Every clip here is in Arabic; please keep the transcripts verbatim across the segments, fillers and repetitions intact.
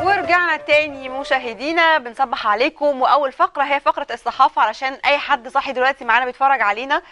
ورجعنا تاني مشاهدينا، بنصبح عليكم. واول فقره هي فقره الصحافه، علشان اي حد صاحي دلوقتي معانا بيتفرج علينا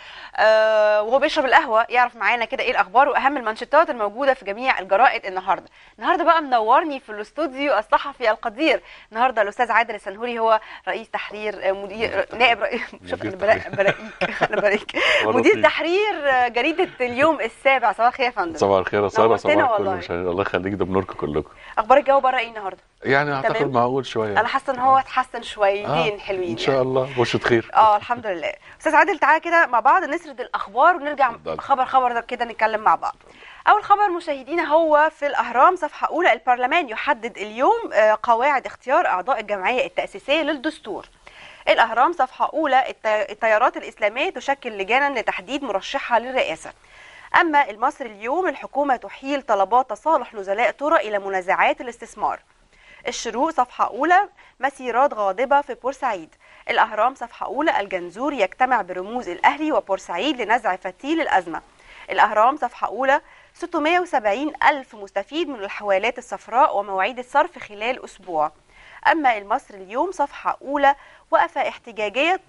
آه وهو بيشرب القهوه يعرف معانا كده ايه الاخبار واهم المانشيتات الموجوده في جميع الجرائد النهارده. النهارده بقى منورني في الاستوديو الصحفي القدير النهارده الاستاذ عادل السنهوري، هو رئيس تحرير مدير نائب رئيس شوف انا برقيك انا برقيك مدير تحرير جريده اليوم السابع. صباح الخير يا فندم. صباح الخير يا ساره. صباح الخير. الله يخليك، ده بنوركم كلكم. اخبار الجو بره ايه النهارده؟ يعني اعتقد معقول شويه. انا حاسه ان هو اتحسن شويتين آه حلوين ان شاء يعني. الله بشرة خير. اه الحمد لله. استاذ عادل تعالى كده مع بعض نسرد الاخبار ونرجع خبر خبر كده نتكلم مع بعض. اول خبر مشاهدينا هو في الاهرام صفحه اولى، البرلمان يحدد اليوم قواعد اختيار اعضاء الجمعيه التاسيسيه للدستور. الاهرام صفحه اولى، التيارات الاسلاميه تشكل لجانا لتحديد مرشحها للرئاسه. اما المصري اليوم، الحكومه تحيل طلبات تصالح نزلاء طرق الى منازعات الاستثمار. الشروق صفحة أولى، مسيرات غاضبة في بورسعيد. الأهرام صفحة أولى، الجنزور يجتمع برموز الأهلي وبورسعيد لنزع فتيل الأزمة. الأهرام صفحة أولى، ستمائة وسبعين ألف مستفيد من الحوالات الصفراء ومواعيد الصرف خلال أسبوع. أما المصري اليوم صفحة أولى، وقفة احتجاجية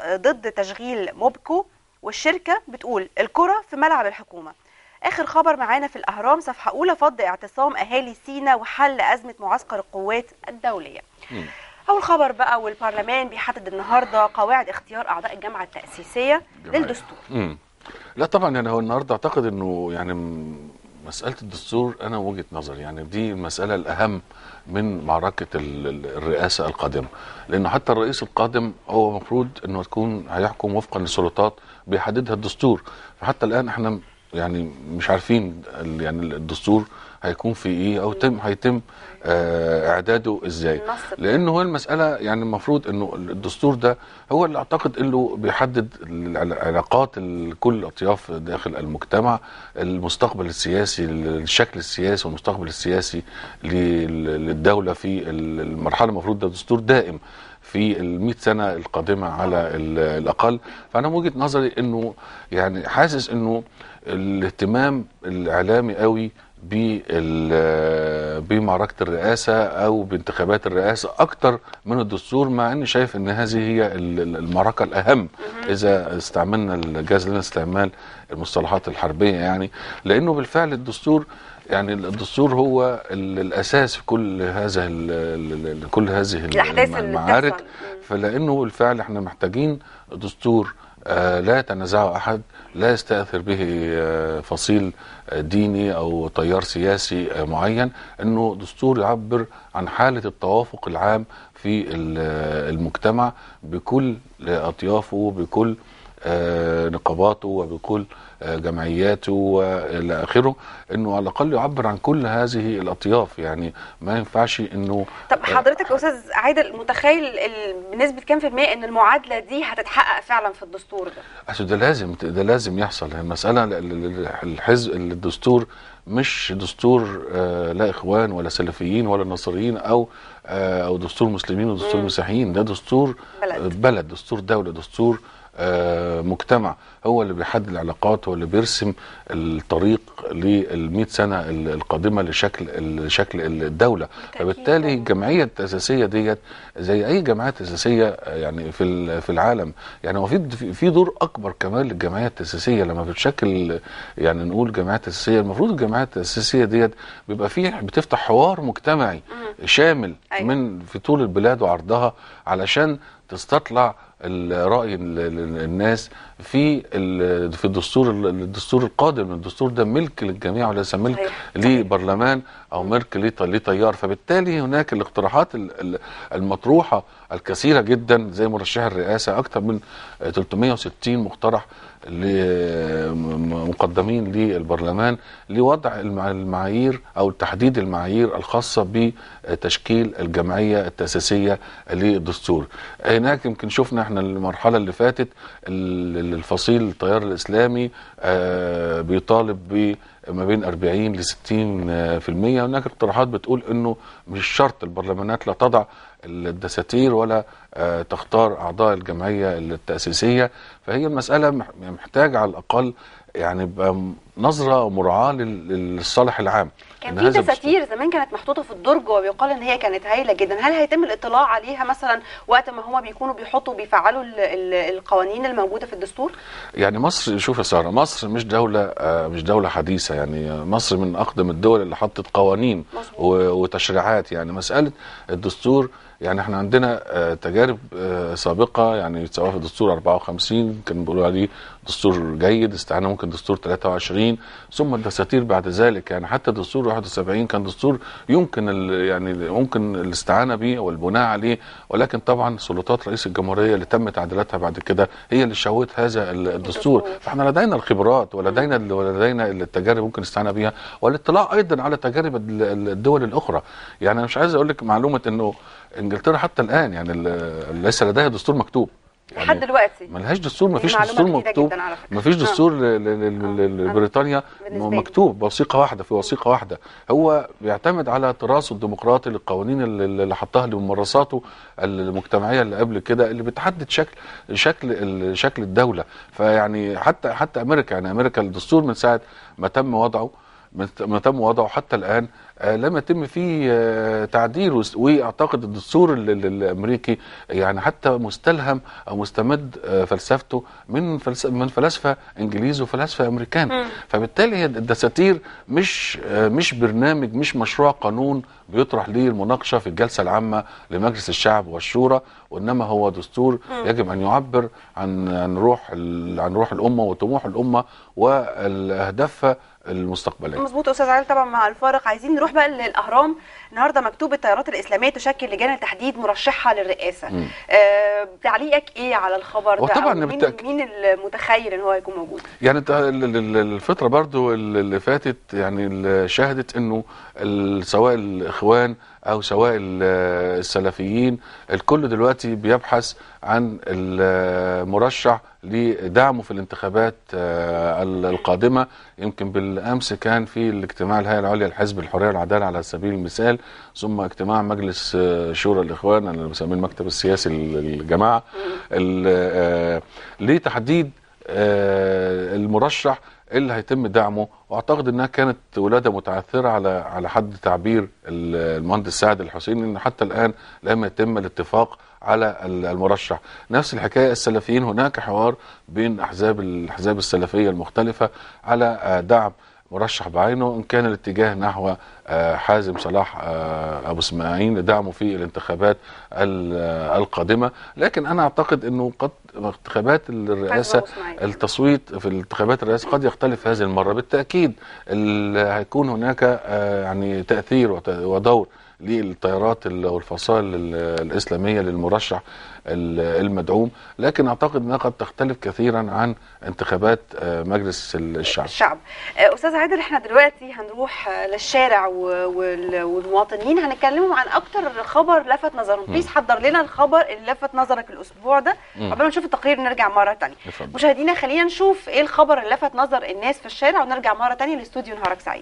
ضد تشغيل موبكو، والشركة بتقول الكرة في ملعب الحكومة. آخر خبر معانا في الأهرام صفحة أولى، فض اعتصام أهالي سيناء وحل أزمة معسكر القوات الدولية. مم. أول خبر بقى، والبرلمان بيحدد النهاردة قواعد اختيار أعضاء الجامعة التأسيسية جمعية للدستور. مم. لا طبعا، يعني هو النهاردة أعتقد أنه يعني مسألة الدستور أنا وجهة نظري يعني دي المسألة الأهم من معركة الرئاسة القادمة، لأنه حتى الرئيس القادم هو مفروض أنه تكون هيحكم وفقا لسلطات بيحددها الدستور. فحتى الآن احنا يعني مش عارفين يعني الدستور هيكون في ايه او تم هيتم آه اعداده ازاي، لانه هو المساله يعني المفروض انه الدستور ده هو اللي اعتقد انه بيحدد العلاقات كل الاطياف داخل المجتمع، المستقبل السياسي، الشكل السياسي والمستقبل السياسي للدوله في المرحله. المفروض ده دستور دائم في المئة سنة القادمة على الأقل. فأنا وجهة نظري أنه يعني حاسس أنه الاهتمام الإعلامي قوي بمعركة الرئاسة أو بانتخابات الرئاسة أكتر من الدستور، مع أني شايف أن هذه هي المعركة الأهم إذا استعملنا الجهاز لنا استعمال المصطلحات الحربية، يعني لأنه بالفعل الدستور يعني الدستور هو الاساس في كل هذا كل هذه المعارك. فلانه بالفعل احنا محتاجين دستور آه لا يتنازعه احد، لا يستاثر به آه فصيل ديني او تيار سياسي آه معين، انه دستور يعبر عن حاله التوافق العام في المجتمع بكل اطيافه، بكل آه نقاباته وبكل آه جمعياته والى اخره، انه على الاقل يعبر عن كل هذه الاطياف. يعني ما ينفعش انه. طب حضرتك يا استاذ عادل متخيل بنسبه كام في المية ان المعادله دي هتتحقق فعلا في الدستور ده؟ اصل ده لازم ده لازم يحصل. المساله الحزب الدستور مش دستور آه لا اخوان ولا سلفيين ولا نصريين او آه او دستور مسلمين ودستور مسيحيين، ده دستور بلد, بلد دستور دوله، دستور آه مجتمع، هو اللي بيحدد العلاقات، هو اللي بيرسم الطريق للمئة سنة القادمة لشكل لشكل الدولة. فبالتالي الجمعية التأسيسية ديت زي أي جمعيات أساسية يعني في في العالم، يعني هو في في دور أكبر كمان للجمعية التأسيسية لما بتشكل يعني نقول جمعيات تأسيسية. المفروض الجمعيات التأسيسية ديت بيبقى فيه بتفتح حوار مجتمعي شامل من في طول البلاد وعرضها علشان تستطلع الرأي الناس في في الدستور الدستور القادم. الدستور ده ملك للجميع وليس ملك لبرلمان او ملك لتيار. فبالتالي هناك الاقتراحات المطروحه الكثيره جدا زي مرشح الرئاسه، اكثر من ثلاثمائة وستين مقترح مقدمين للبرلمان لوضع المعايير او تحديد المعايير الخاصه بتشكيل الجمعيه التاسيسيه للدستور. هناك يمكن شفنا احنا المرحله اللي فاتت الفصيل التيار الاسلامي بيطالب ب ما بين أربعين لستين في المية. هناك اقتراحات بتقول انه مش شرط البرلمانات لا تضع الدساتير ولا تختار اعضاء الجمعيه التاسيسيه. فهي المساله محتاجه على الاقل يعني يبقى نظره ومراعاه للصالح العام. كان في دساتير زمان كانت محطوطه في الدرج وبيقال ان هي كانت هايله جدا، هل هيتم الاطلاع عليها مثلا وقت ما هم بيكونوا بيحطوا بيفعلوا ال ال القوانين الموجوده في الدستور؟ يعني مصر، شوف يا ساره، مصر مش دوله مش دوله حديثه، يعني مصر من اقدم الدول اللي حطت قوانين وتشريعات. يعني مساله الدستور، يعني احنا عندنا تجارب سابقه، يعني سواء في دستور أربعة وخمسين كانوا بيقولوا عليه دستور جيد، استعانه ممكن دستور ثلاثة وعشرين، ثم الدساتير بعد ذلك. يعني حتى دستور واحد وسبعين كان دستور يمكن يعني ممكن الاستعانه به والبناء عليه، ولكن طبعا سلطات رئيس الجمهوريه اللي تم تعديلاتها بعد كده هي اللي شوهت هذا الدستور. فاحنا لدينا الخبرات ولدينا ولدينا التجارب ممكن نستعان بها، والاطلاع ايضا على تجارب الدول الاخرى. يعني انا مش عايز اقول لك معلومه انه انجلترا حتى الان يعني ليس لديها دستور مكتوب لحد يعني دلوقتي، ما لهاش دستور، ما فيش دستور مكتوب، ما فيش دستور لبريطانيا مكتوب بوثيقه واحده في وثيقه واحده. هو بيعتمد على تراثه الديمقراطي للقوانين اللي حطها لممارساته المجتمعيه اللي قبل كده، اللي بتحدد شكل شكل شكل الدوله. فيعني حتى حتى امريكا، يعني امريكا الدستور من ساعه ما تم وضعه ما تم وضعه حتى الآن آه لم يتم فيه آه تعديل. واعتقد الدستور الامريكي يعني حتى مستلهم او مستمد آه فلسفته من فلسفه من فلاسفه انجليز وفلاسفه امريكان. م. فبالتالي الدساتير مش آه مش برنامج، مش مشروع قانون بيطرح ليه المناقشه في الجلسه العامه لمجلس الشعب والشورى، وانما هو دستور م. يجب ان يعبر عن عن روح عن روح الامه وطموح الامه واهدافها المستقبليه. مظبوط استاذ عادل. طبعا مع الفارق عايزين نروح بقى للاهرام. النهارده مكتوب التيارات الاسلاميه تشكل لجان التحديد مرشحها للرئاسه. آه، تعليقك ايه على الخبر ده؟ وطبعا مين, بالتأك... مين المتخيل ان هو يكون موجود؟ يعني الفتره برضو اللي فاتت يعني شهدت انه سواء الاخوان او سواء السلفيين الكل دلوقتي بيبحث عن المرشح لدعمه في الانتخابات القادمه. يمكن بالامس كان في الاجتماع الهيئه العليا لحزب الحريه والعداله على سبيل المثال، ثم اجتماع مجلس شورى الاخوان انا بسميه المكتب السياسي للجماعه لتحديد المرشح اللي هيتم دعمه. واعتقد انها كانت ولاده متعثره على على حد تعبير المهندس سعد الحسيني، ان حتى الان لم يتم الاتفاق على المرشح. نفس الحكايه السلفيين، هناك حوار بين احزاب الاحزاب السلفيه المختلفه على دعم مرشح بعينه، ان كان الاتجاه نحو حازم صلاح ابو اسماعيل لدعمه في الانتخابات القادمه. لكن انا اعتقد انه قد انتخابات الرئاسه التصويت في الانتخابات الرئاسه قد يختلف هذه المره. بالتاكيد هيكون هناك يعني تاثير ودور للتيارات والفصائل الاسلاميه للمرشح المدعوم، لكن اعتقد انها قد تختلف كثيرا عن انتخابات مجلس الشعب. الشعب. استاذ عادل، احنا دلوقتي هنروح للشارع والمواطنين هنتكلموا عن اكتر خبر لفت نظرهم. بليز حضر لنا الخبر اللي لفت نظرك الاسبوع ده قبل ما نشوف التقرير ونرجع مره ثانيه. مشاهدينا خلينا نشوف ايه الخبر اللي لفت نظر الناس في الشارع ونرجع مره ثانيه لاستوديو نهارك سعيد.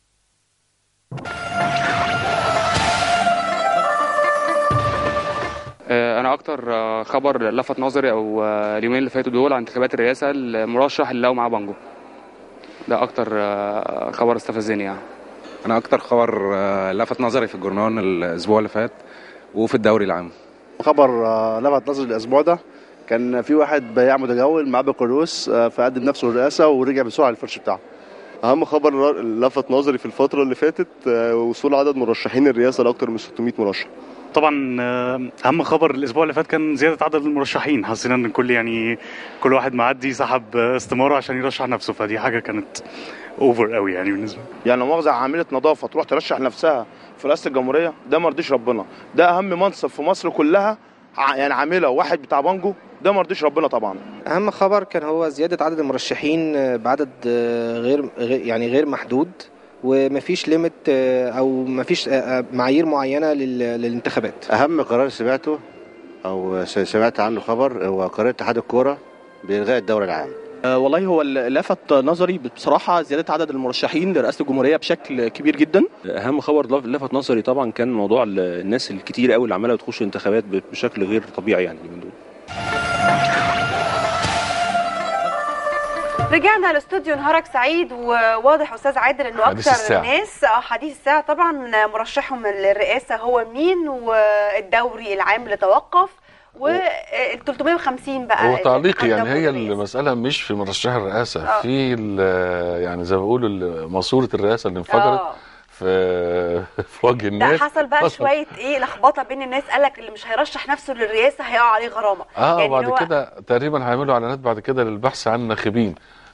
انا اكتر خبر لفت نظري او اليومين اللي فاتوا دول عن انتخابات الرئاسه المرشح اللي هو معاه بانجو. ده اكتر خبر استفزني. يعني انا اكتر خبر لفت نظري في الجورنال الاسبوع اللي فات وفي الدوري العام. خبر لفت نظري الاسبوع ده كان في واحد بياع متجول معاه بكالوريوس فقدم نفسه للرئاسه ورجع بسرعه للفرش بتاعه. اهم خبر لفت نظري في الفتره اللي فاتت وصول عدد مرشحين الرئاسه لاكثر من ستمائة مرشح. طبعا اهم خبر الاسبوع اللي فات كان زياده عدد المرشحين. حسينا ان الكل يعني كل واحد معدي سحب استماره عشان يرشح نفسه، فدي حاجه كانت اوفر قوي يعني بالنسبه يعني مؤاخذه عامله نظافه تروح ترشح نفسها في رئاسه الجمهوريه، ده ما رضيش ربنا. ده اهم منصب في مصر كلها يعني عامله واحد بتاع بانجو، ده ما رضيش ربنا طبعا. اهم خبر كان هو زياده عدد المرشحين بعدد غير يعني غير محدود، ومفيش ليميت او مفيش معايير معينه للانتخابات. اهم قرار سمعته او سمعت عنه خبر هو قرار اتحاد الكوره بإلغاء الدوري العام. أه والله هو لفت نظري بصراحه زياده عدد المرشحين لرئاسه الجمهوريه بشكل كبير جدا. اهم خبر لفت نظري طبعا كان موضوع الناس الكتير قوي اللي عماله تخش انتخابات بشكل غير طبيعي يعني من دول. رجعنا الاستوديو، نهارك سعيد. وواضح استاذ عادل انه حديث اكتر الساعة. الناس اه حديث الساعه طبعا مرشحهم للرئاسه هو مين، والدوري العام اللي توقف، وال ثلاثمائة وخمسين بقى. هو تعليقي يعني هي الرئاسة. المساله مش في مرشح الرئاسه، آه. في ال- يعني زي ما بيقولوا ال- ماسوره الرئاسه اللي انفجرت آه. في في وجه ده الناس. حصل بقى شويه ايه لخبطه بين الناس، قال لك اللي مش هيرشح نفسه للرئاسه هيقع عليه غرامه. اه يعني بعد هو كده تقريبا هيعملوا اعلانات بعد كده للبحث عن ناخبين.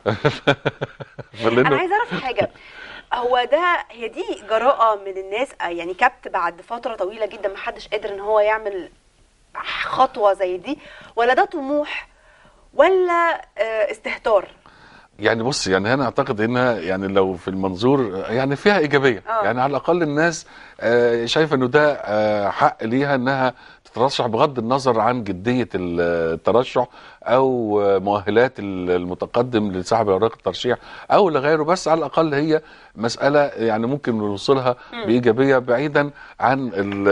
انا عايزه اعرف حاجه، هو ده هي دي جراءه من الناس يعني كبت بعد فتره طويله جدا ما حدش قادر ان هو يعمل خطوه زي دي، ولا ده طموح، ولا آه، استهتار؟ يعني بص، يعني انا اعتقد انها يعني لو في المنظور يعني فيها ايجابيه. آه. يعني على الاقل الناس آه، شايفه انه ده آه، حق ليها انها تترشح بغض النظر عن جديه الترشح او آه، مؤهلات المتقدم لسحب اوراق الترشيح او لغيره، بس على الاقل هي مساله يعني ممكن نوصلها بايجابيه بعيدا عن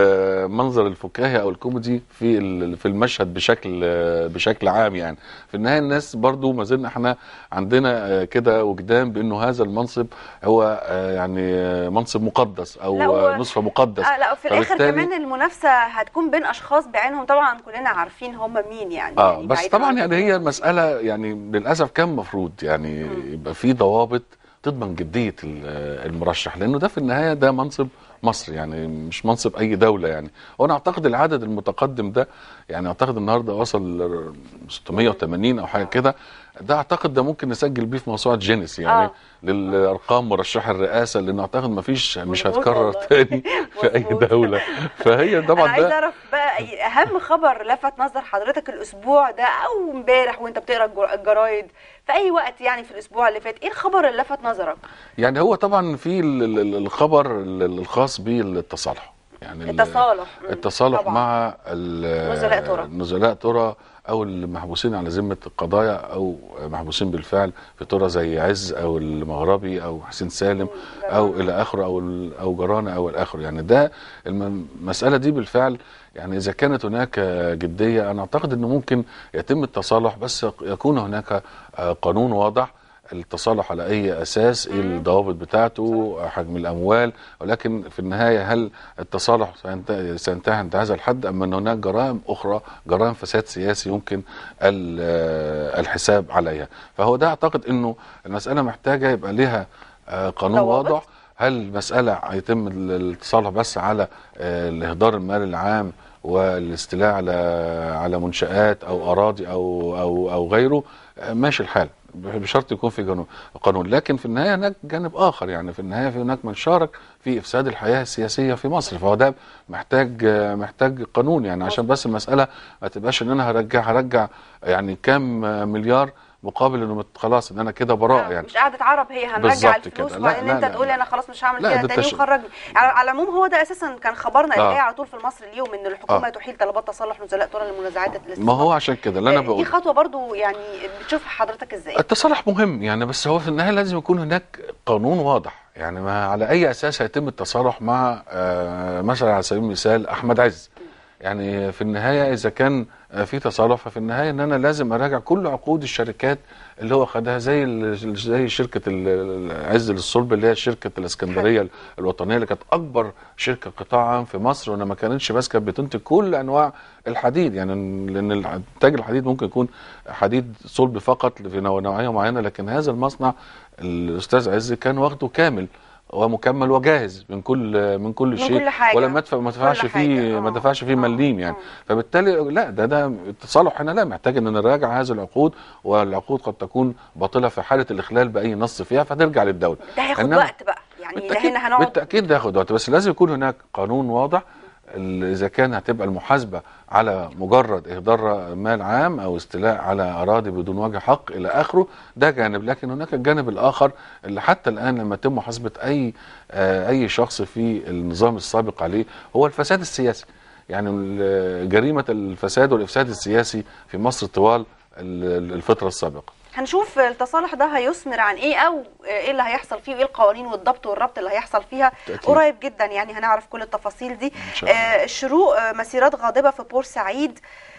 المنظر الفكاهي او الكوميدي في ال- في المشهد بشكل بشكل عام. يعني في النهايه الناس برضو ما زلنا احنا عندنا آه، كده وجدان بانه هذا المنصب هو آه، يعني آه، منصب مقدس او لا، هو- آه، نصف مقدس. اه لا، وفي الاخر فبالتالي- كمان المنافسه هتكون بين اشخاص بعينهم، طبعا كلنا عارفين هم مين يعني. اه يعني بس بعيداً طبعا عن يعني هي مسألة يعني للأسف كان مفروض يعني يبقى في ضوابط تضمن جدية ال- المرشح، لأنه ده في النهاية ده منصب مصر يعني مش منصب أي دولة. يعني وأنا أعتقد العدد المتقدم ده يعني أعتقد النهاردة وصل ل ستمائة وثمانين أو حاجة كده. ده أعتقد ده ممكن نسجل بيه في موسوعة جينيس يعني آه. للأرقام مرشح الرئاسة، لأن أعتقد ما فيش مش مظبوط هتكرر والله. تاني في أي دولة. فهي انا طبعا عايزه ده اعرف بقى أي- اهم خبر لفت نظر حضرتك الاسبوع ده او امبارح وانت بتقرا الجر- الجرايد في اي وقت يعني في الاسبوع اللي فات، ايه الخبر اللي لفت نظرك؟ يعني هو طبعا في ال- ال- الخبر ال- الخاص بالتصالح، يعني ال- التصالح. مم. التصالح طبعا. مع ال- نزلاء ترى. نزلاء ترى او المحبوسين على ذمه القضايا او محبوسين بالفعل في ترى زي عز او المغربي او حسين سالم او الى اخره او ال- او جرانه او الاخر. يعني ده الم- المساله دي بالفعل يعني اذا كانت هناك جديه انا اعتقد انه ممكن يتم التصالح، بس يكون هناك آه، قانون واضح التصالح على اي اساس، ايه الضوابط بتاعته، حجم الاموال. ولكن في النهايه هل التصالح سينت- سينتهي عند هذا الحد ام ان هناك جرائم اخرى، جرائم فساد سياسي يمكن ال- آه، الحساب عليها؟ فهو ده اعتقد انه المساله محتاجه يبقى لها آه، قانون ضوابط. واضح. هل المساله هيتم التصالح بس على آه، الاهدار المال العام والاستيلاء على على منشآت او اراضي او او او غيره؟ آه، ماشي الحال بشرط يكون في جانو- قانون. لكن في النهايه هناك جانب اخر، يعني في النهايه في هناك من شارك في افساد الحياه السياسيه في مصر، فهو ده محتاج آه، محتاج قانون. يعني عشان بس المساله ما تبقاش ان انا هرجع هرجع يعني كام آه، مليار مقابل انه مت- خلاص ان انا كده براء. يعني مش قاعده عرب هي هنرجع بالظبط الفلوس كده. لا، وبعدين لا، انت لا، تقول لا. انا خلاص مش هعمل لا، كده ده تاني تش- وخرجني. على على العموم هو ده اساسا كان خبرنا اللي آه. جاي على طول في مصر اليوم، ان الحكومه آه. تحيل طلبات تصالح نزلاء ترى للمنازعات الاستثمار. ما هو عشان كده اللي انا دي بقول خطوه برضو يعني بتشوفها حضرتك ازاي؟ التصالح مهم يعني، بس هو في النهايه لازم يكون هناك قانون واضح. يعني ما على اي اساس هيتم التصالح مع آه، مثلا على سبيل المثال احمد عز؟ يعني في النهايه اذا كان آه، في تصالح ففي النهايه ان انا لازم اراجع كل عقود الشركات اللي هو خدها، زي ال- زي شركه ال- ال- عز للصلب اللي هي شركه الاسكندريه الوطنيه اللي كانت اكبر شركه قطاع عام في مصر، وانا ما كانتش بس كانت بتنتج كل انواع الحديد. يعني لان انتاج الحديد ممكن يكون حديد صلب فقط في نوع- نوعيه معينه، لكن هذا المصنع الاستاذ عز كان واخده كامل ومكمل وجاهز من كل من كل من شيء، كل حاجة. ولا ما دفع- ما دفعش كل فيه حاجة. ما آه. دفعش فيه مليم يعني. فبالتالي لا، ده ده التصالح هنا لا، محتاج ان نراجع هذه العقود، والعقود قد تكون باطله في حاله الاخلال باي نص فيها فترجع للدوله. ده هياخد إنما وقت بقى يعني، ده بالتأكيد هنا هنقعد. بالتاكيد ده ياخد وقت، بس لازم يكون هناك قانون واضح. ال- اذا كان هتبقى المحاسبه على مجرد اهدار مال عام او استيلاء على اراضي بدون وجه حق الى اخره، ده جانب. لكن هناك الجانب الاخر اللي حتى الان لما يتم محاسبه اي آه اي شخص في النظام السابق عليه هو الفساد السياسي. يعني ال- جريمه الفساد والافساد السياسي في مصر طوال ال- الفتره السابقه. هنشوف التصالح ده هيثمر عن ايه، او ايه اللي هيحصل فيه، وايه القوانين والضبط والربط اللي هيحصل فيها. تأكيد. قريب جدا يعني هنعرف كل التفاصيل دي. إن شاء الله. آه الشروق، آه مسيرات غاضبه في بورسعيد.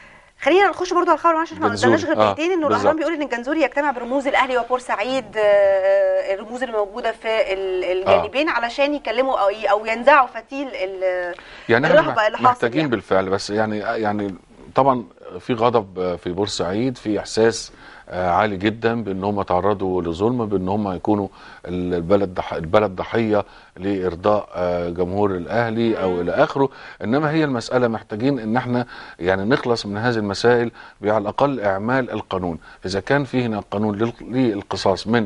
خلينا نخش برضو على الخبر عشان ما قدامناش غير دقيقتين. آه انه الاهرام بيقول ان الجنزوري يجتمع برموز الاهلي وبورسعيد، آه الرموز اللي موجوده في الجانبين آه. علشان يكلموا او او ينزعوا فتيل يعني الرهبه اللي حاصل. محتاجين يعني. بالفعل، بس يعني يعني طبعا في غضب في بورسعيد، في احساس عالي جدا بان هم تعرضوا لظلم، بان هم يكونوا البلد البلد ضحيه لارضاء جمهور الاهلي او الى اخره. انما هي المساله محتاجين ان احنا يعني نخلص من هذه المسائل على الاقل اعمال القانون. اذا كان في هنا قانون للقصاص من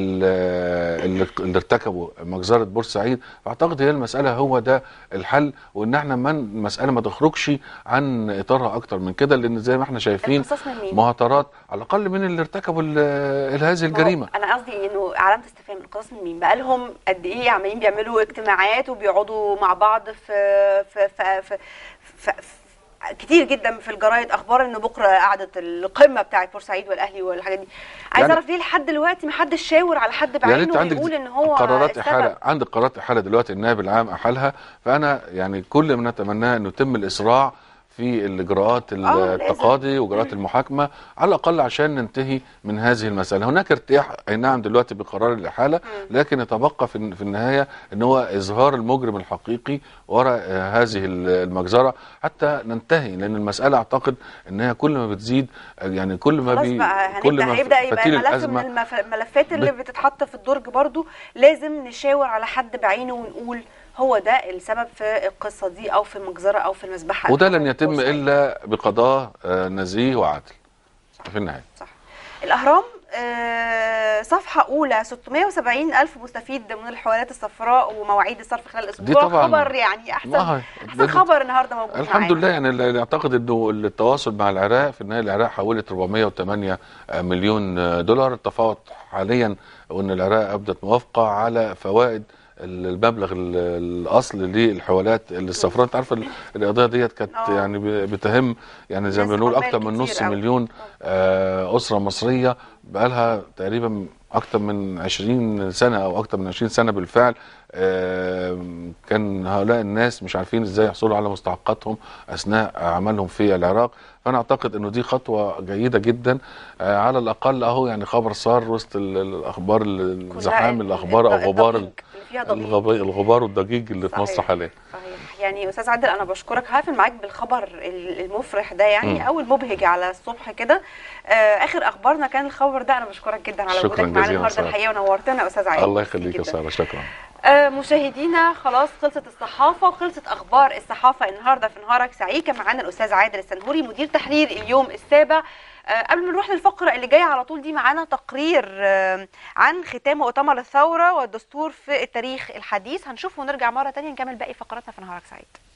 اللي ارتكبوا مجزره بورسعيد، فاعتقد هي المساله هو ده الحل، وان احنا من المساله ما تخرجش عن اطارها اكتر من كده، لان زي ما احنا شايفين مهاترات على الاقل من اللي ارتكبوا هذه الجريمه. انا قصدي انه علامه استفهام، القصاص من مين؟ بقى لهم قد ايه عمالين بيعملوا اجتماعات وبيقعدوا مع بعض في في في, في, في, في كتير جدا في الجرايد اخبار انه بكره قعده القمه بتاعت بورسعيد والاهلي والحاجات دي. عايز اعرف يعني ليه لحد دلوقتي ما حدش شاور على حد بعينه يعني ويقول ان هو قرارات احاله. عندك قرارات احاله دلوقتي، النائب العام احالها، فانا يعني كل ما نتمناه انه يتم الاسراع في الاجراءات التقاضي واجراءات المحاكمه على الاقل عشان ننتهي من هذه المساله. هناك ارتياح اي نعم دلوقتي بقرار الاحاله، لكن يتبقى في في النهايه ان هو اظهار المجرم الحقيقي وراء هذه المجزره حتى ننتهي، لان المساله اعتقد ان هي كل ما بتزيد يعني كل ما بي كل ما هيبدا يبقى ملف من الملفات اللي بت... بتتحط في الدرج برضو لازم نشاور على حد بعينه ونقول هو ده السبب في القصه دي او في المجزره او في المذبحه، وده لن يتم الا بقضاء نزيه وعدل في النهايه. صح. الاهرام صفحه اولى ستمائة وسبعين الف مستفيد من الحوالات الصفراء ومواعيد الصرف خلال الاسبوع. خبر يعني احسن احسن خبر النهارده موجود الحمد معانا. لله. يعني اللي اعتقد انه التواصل مع العراق في النهايه، العراق حولت أربعمائة وثمانية مليون دولار. التفاوض حاليا وان العراق ابدت موافقه على فوائد المبلغ الاصل للحوالات الصفراء. انت عارفه القضيه ديت كانت يعني بتهم يعني زي ما بنقول اكتر من نص مليون اسره مصريه بقى لها تقريبا اكتر من عشرين سنه او اكتر من عشرين سنه بالفعل. كان هؤلاء الناس مش عارفين ازاي يحصلوا على مستحقاتهم اثناء عملهم في العراق. فانا اعتقد انه دي خطوه جيده جدا على الاقل اهو، يعني خبر صار وسط الاخبار الزحام الاخبار او غبار الغبار والضجيج اللي في مصر حاليا. صحيح. يعني استاذ عادل انا بشكرك، هقفل معاك بالخبر المفرح ده يعني م. او المبهج على الصبح كده. اخر اخبارنا كان الخبر ده. انا بشكرك جدا على وجودك معانا النهارده الحقيقه ونورتنا يا استاذ عادل. الله يخليك يا ساره، شكرا. آه مشاهدينا خلاص خلصت الصحافه وخلصت اخبار الصحافه النهارده في نهارك سعيد. كان معانا الاستاذ عادل السنهوري مدير تحرير اليوم السابع. آه قبل ما نروح للفقره اللي جايه على طول دي معانا تقرير آه عن ختام مؤتمر الثوره والدستور في التاريخ الحديث. هنشوفه ونرجع مره ثانيه نكمل باقي فقراتنا في نهارك سعيد.